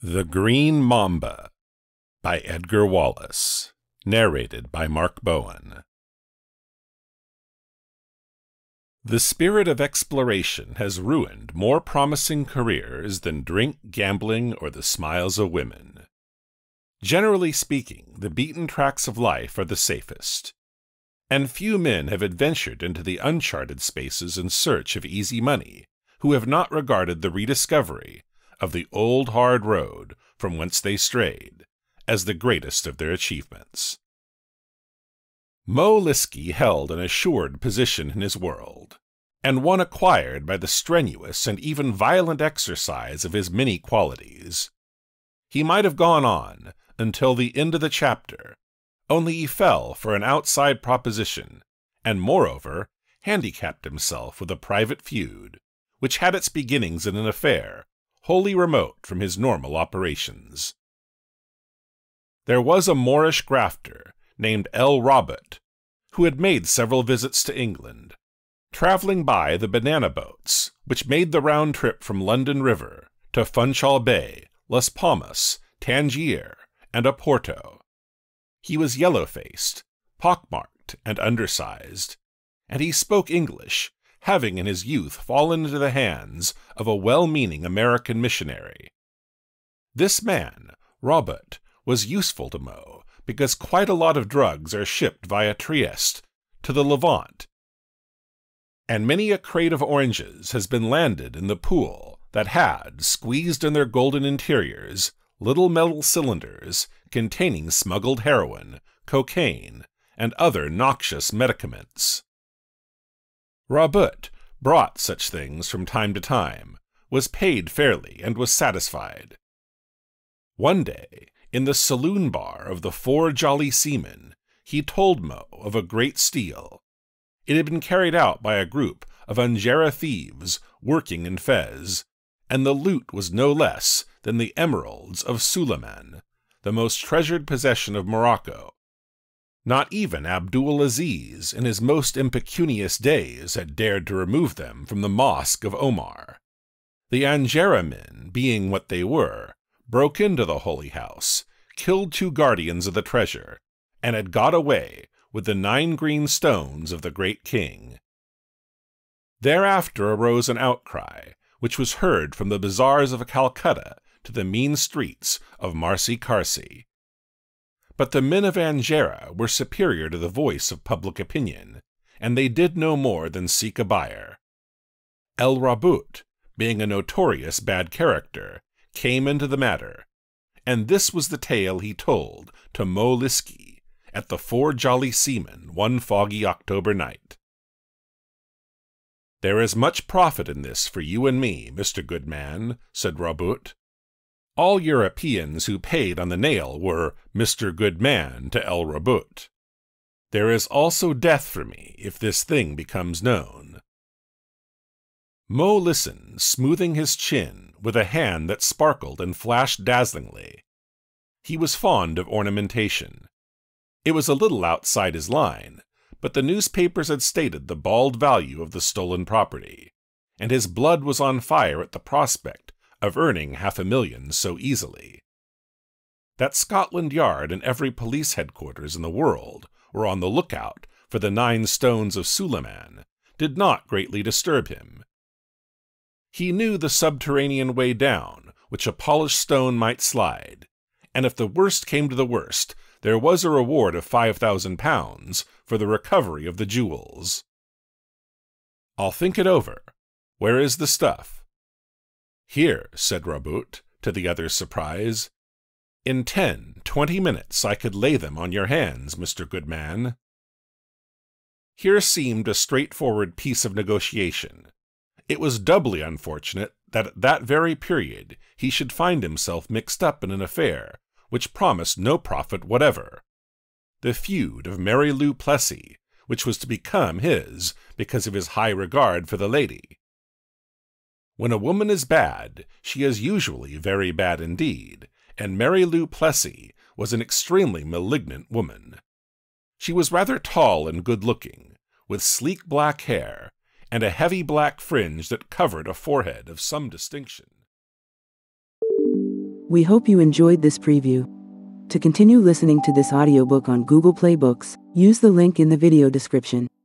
The Green Mamba by Edgar Wallace. Narrated by Mark Bowen. The spirit of exploration has ruined more promising careers than drink, gambling, or the smiles of women. Generally speaking, the beaten tracks of life are the safest, and few men have adventured into the uncharted spaces in search of easy money who have not regarded the rediscovery of the old hard road from whence they strayed as the greatest of their achievements. Multimedia held an assured position in his world, and one acquired by the strenuous and even violent exercise of his many qualities. He might have gone on until the end of the chapter, only he fell for an outside proposition, and moreover handicapped himself with a private feud, which had its beginnings in an affair wholly remote from his normal operations. There was a Moorish grafter named Robert, who had made several visits to England, traveling by the banana boats which made the round trip from London River to Funchal Bay, Las Palmas, Tangier, and Oporto. He was yellow-faced, pockmarked, and undersized, and he spoke English, having in his youth fallen into the hands of a well-meaning American missionary. This man, Robert, was useful to Mo because quite a lot of drugs are shipped via Trieste to the Levant, and many a crate of oranges has been landed in the pool that had, squeezed in their golden interiors, little metal cylinders containing smuggled heroin, cocaine, and other noxious medicaments. Robert brought such things from time to time, was paid fairly, and was satisfied. One day, in the saloon bar of the Four Jolly Seamen, he told Mo of a great steal. It had been carried out by a group of Angera thieves working in Fez, and the loot was no less than the emeralds of Suleiman, the most treasured possession of Morocco. Not even Abdul Aziz, in his most impecunious days, had dared to remove them from the Mosque of Omar. The Angera men, being what they were, broke into the holy house, killed 2 guardians of the treasure, and had got away with the 9 green stones of the great king. Thereafter arose an outcry, which was heard from the bazaars of Calcutta to the mean streets of Marsi-Karsi. But the men of Angera were superior to the voice of public opinion, and they did no more than seek a buyer. Robert, being a notorious bad character, came into the matter, and this was the tale he told to Multimedia at the Four Jolly Seamen one foggy October night. "There is much profit in this for you and me, Mr. Goodman," said Robert. All Europeans who paid on the nail were Mr. Goodman to Robert. "There is also death for me if this thing becomes known." Mo listened, smoothing his chin with a hand that sparkled and flashed dazzlingly. He was fond of ornamentation. It was a little outside his line, but the newspapers had stated the bald value of the stolen property, and his blood was on fire at the prospect of earning $500,000 so easily. That Scotland Yard and every police headquarters in the world were on the lookout for the 9 stones of Suleiman did not greatly disturb him. He knew the subterranean way down which a polished stone might slide, and if the worst came to the worst, there was a reward of £5,000 for the recovery of the jewels. "I'll think it over. Where is the stuff?" "Here," said Robert, to the other's surprise. "In 10-20 minutes I could lay them on your hands, Mr. Goodman." Here seemed a straightforward piece of negotiation. It was doubly unfortunate that at that very period he should find himself mixed up in an affair which promised no profit whatever. The feud of Mary Lou Plessy, which was to become his because of his high regard for the lady. When a woman is bad, she is usually very bad indeed, and Mary Lou Plessy was an extremely malignant woman. She was rather tall and good-looking, with sleek black hair, and a heavy black fringe that covered a forehead of some distinction. We hope you enjoyed this preview. To continue listening to this audiobook on Google Play Books, use the link in the video description.